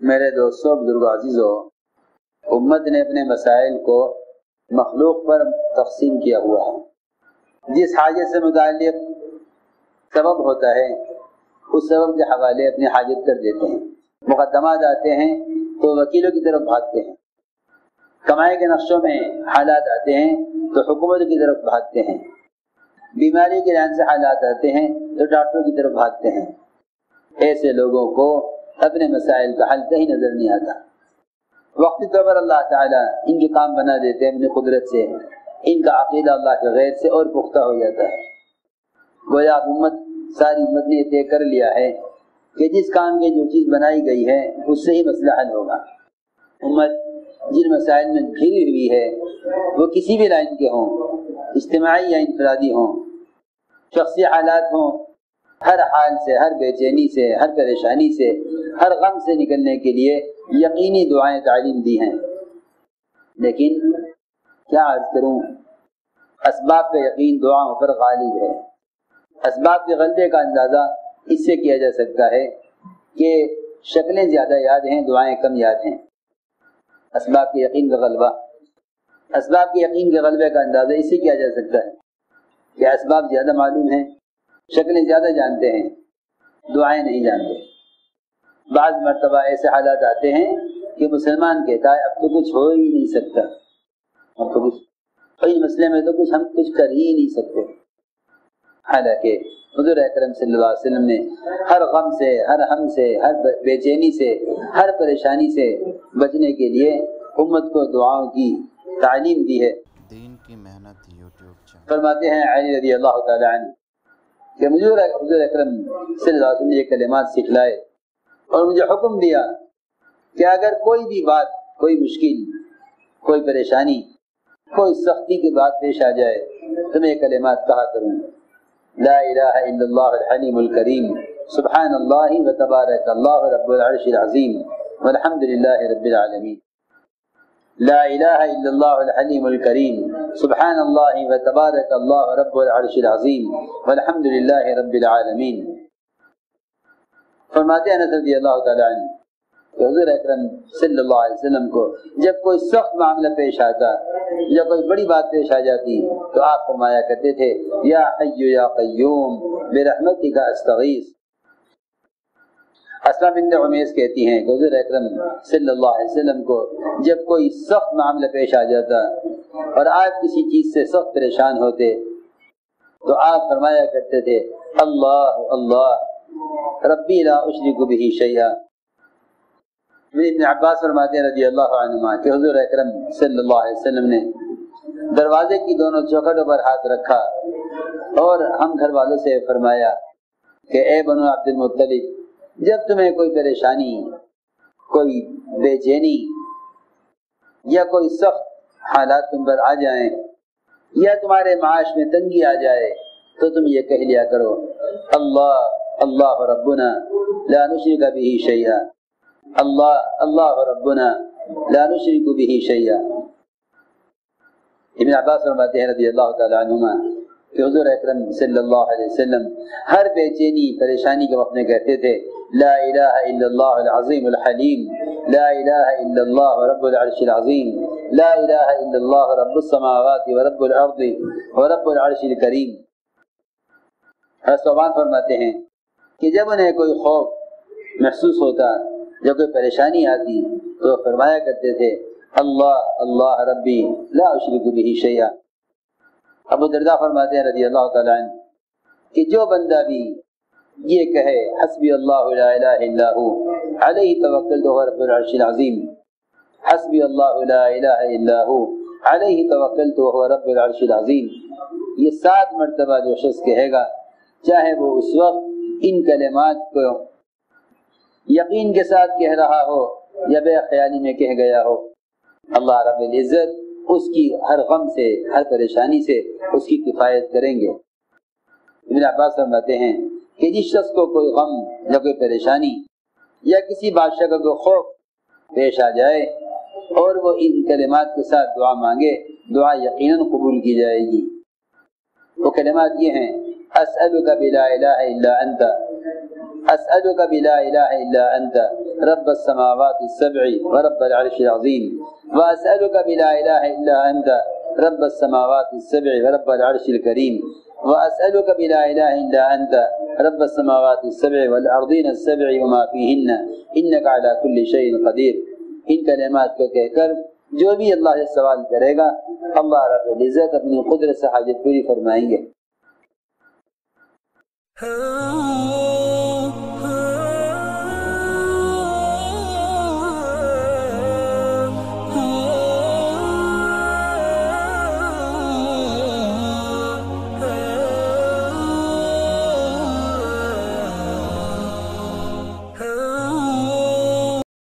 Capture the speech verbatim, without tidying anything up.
میرے دوستوں، بزرگ عزیزوں، امت نے اپنے مسائل کو مخلوق پر تقسیم کیا ہوا ہے۔ جس حاجت سے متعلق سبب ہوتا ہے اس سبب کے حوالے اپنی حاجت کر دیتے ہیں۔ مقدمات آتے ہیں تو وکیلوں کی طرف بھاگتے ہیں، کمائی کے نقشوں میں حالات آتے ہیں تو حکومت کی طرف بھاگتے ہیں، بیماری کے لحاظ سے حالات آتے ہیں تو ڈاکٹروں کی طرف بھاگتے ہیں۔ ایسے لوگوں کو اپنے مسائل کا حل کہیں نظر نہیں آتا۔ وقتی طور پر اللہ تعالیٰ ان کے کام بنا دیتے ہیں اپنی قدرت سے، ان کا عقیدہ اللہ کے غیر سے اور پختہ ہو جاتا ہے۔ گویا امت ساری امت نے یہ طے کر لیا ہے کہ جس کام کی جو چیز بنائی گئی ہے اس سے ہی مسئلہ حل ہوگا۔ امت جن مسائل میں گھری ہوئی ہے وہ کسی بھی لائن کے ہوں، اجتماعی یا انفرادی ہوں، شخصی حالات ہوں، ہر حال سے، ہر بے چینی سے، ہر پریشانی سے، ہر غم سے نکلنے کے لیے یقینی دعائیں تعلیم دی ہیں۔ لیکن کیا عرض کروں، اسباب کا یقین دعاؤں پر غالب ہے۔ اسباب کے غلبے کا اندازہ اس سے کیا جا سکتا ہے کہ شکلیں زیادہ یاد ہیں، دعائیں کم یاد ہیں۔ اسباب کے یقین کا غلبہ اسباب کے یقین کے غلبے کا اندازہ اس سے کیا جا سکتا ہے کہ اسباب زیادہ معلوم ہیں، شکلیں زیادہ جانتے ہیں، دعائیں نہیں جانتے۔ بعض مرتبہ ایسے حالات آتے ہیں کہ مسلمان کہتا ہے اب تو کچھ ہو ہی نہیں سکتا، اب تو کچھ اس مسئلے میں تو کچھ ہم کچھ کر ہی نہیں سکتے۔ حالانکہ حضور اکرم صلی اللہ علیہ وسلم نے ہر غم سے، ہر ہم سے، ہر بے چینی سے، ہر پریشانی سے بچنے کے لیے امت کو دعاؤں کی تعلیم دی ہے۔ دین کی محنت یوٹیوب چینل۔ فرماتے ہیں علی رضی اللہ تعالی عنہ کہ مجھے حضور اکرم صلی اللہ علیہ وسلم نے یہ کلمات سکھلائے اور مجھے حکم دیا کہ اگر کوئی بھی بات، کوئی مشکل، کوئی پریشانی، کوئی سختی کی بات پیش آ جائے تو میں یہ کلمات کہا کروں: لا الہ الا اللہ الحلیم الکریم، سبحان اللہ و تبارک اللہ رب العرش العظیم والحمد للہ رب العالمین۔ لا الہ الا اللہ الحلیم الکریم، سبحان اللہ و تبارک اللہ رب العرش العظیم والحمد للہ رب العالمین۔ فرماتے ہیں انس رضی اللہ تعالی عنہ کہ حضور اکرم صلی اللہ علیہ وسلم کو جب کوئی سخت معاملہ پیش آتا یا کوئی بڑی بات پیش آ جاتی تو آپ فرمایا کرتے تھے: یا حی یا قیوم برحمتک استغیث۔ اسماء بنت عمیس کہتی ہیں کہ حضور اکرم صلی اللہ علیہ وسلم کو جب کوئی سخت معاملہ پیش آ جاتا اور آپ کسی چیز سے سخت پریشان ہوتے تو آپ فرمایا کرتے تھے: اللہ اللہ ربی لا اشرک بہ شیئا۔ ابن عباس فرماتے ہیں رضی اللہ عنہما کہ حضور اکرم صلی اللہ علیہ وسلم نے دروازے کی دونوں چوکھٹوں پر ہاتھ رکھا اور ہم گھر والوں سے فرمایا کہ اے بنو عبد المطلب، جب تمہیں کوئی پریشانی، کوئی بے چینی یا کوئی سخت حالات تم پر آ جائیں یا تمہارے معاش میں تنگی آ جائے تو تم یہ کہہ لیا کرو: اللہ اللہ ربنا لا نشرک بہ شیئا، اللہ اللہ ربنا لا نشرک بہ شیئا۔ ابن عباس فرماتے ہیں رضی اللہ تعالی عنہما کہ حضور اکرم صلی اللہ علیہ وسلم ہر بے چینی پریشانی کے وقت میں کہتے تھے: لا الہ الا اللہ العظیم الحلیم، لا الہ الا اللہ رب العرش العظیم، لا الہ الا اللہ رب السماوات ورب الارض ورب العرش الکریم۔ صوبان فرماتے ہیں کہ جب انہیں کوئی خوف محسوس ہوتا جب کوئی پریشانی آتی تو فرمایا کرتے تھے: اللہ اللہ ربی لا اشرک بہ شیئا۔ ابو درداء فرماتے ہیں رضی اللہ تعالی عنہ کہ جو بندہ بھی یہ کہے: حسبی اللہ لا الہ الا ہو علیہ توکلت وهو رب العرش العظیم، حسبی اللہ لا الہ الا ہو علیہ توکلت وهو رب العرش العظیم، یہ سات مرتبہ جو شخص کہے گا، چاہے وہ اس وقت ان کلمات کو یقین کے ساتھ کہہ رہا ہو یا بے خیالی میں کہہ گیا ہو، اللہ رب العزت اس کی ہر غم سے، ہر پریشانی سے اس کی کفایت کریں گے۔ ابن عباس فرماتے ہیں کہ جس شخص کو کوئی غم یا کوئی پریشانی یا کسی بادشاہ کا کوئی خوف پیش آ جائے اور وہ ان کلمات کے ساتھ دعا مانگے، دعا یقیناً قبول کی جائے گی۔ وہ کلمات یہ ہیں: اسألک بلا الہ الا انت اسألك بلا الہ الا انت رب السماوات السبع ورب العرش العظیم واسألك بلا الہ الا انت رب السماوات السبع ورب العرش الكریم واسألك بلا الہ الا انت رب السماوات السبع والارضین السبع وما فیہن انک علی کل شیء قدیر۔ ان کلمات کو کہہ کر جو بھی اللہ سے سوال کرے گا اللہ رب العزت اپنی قدرت سے حاجت پوری فرمائیں گے۔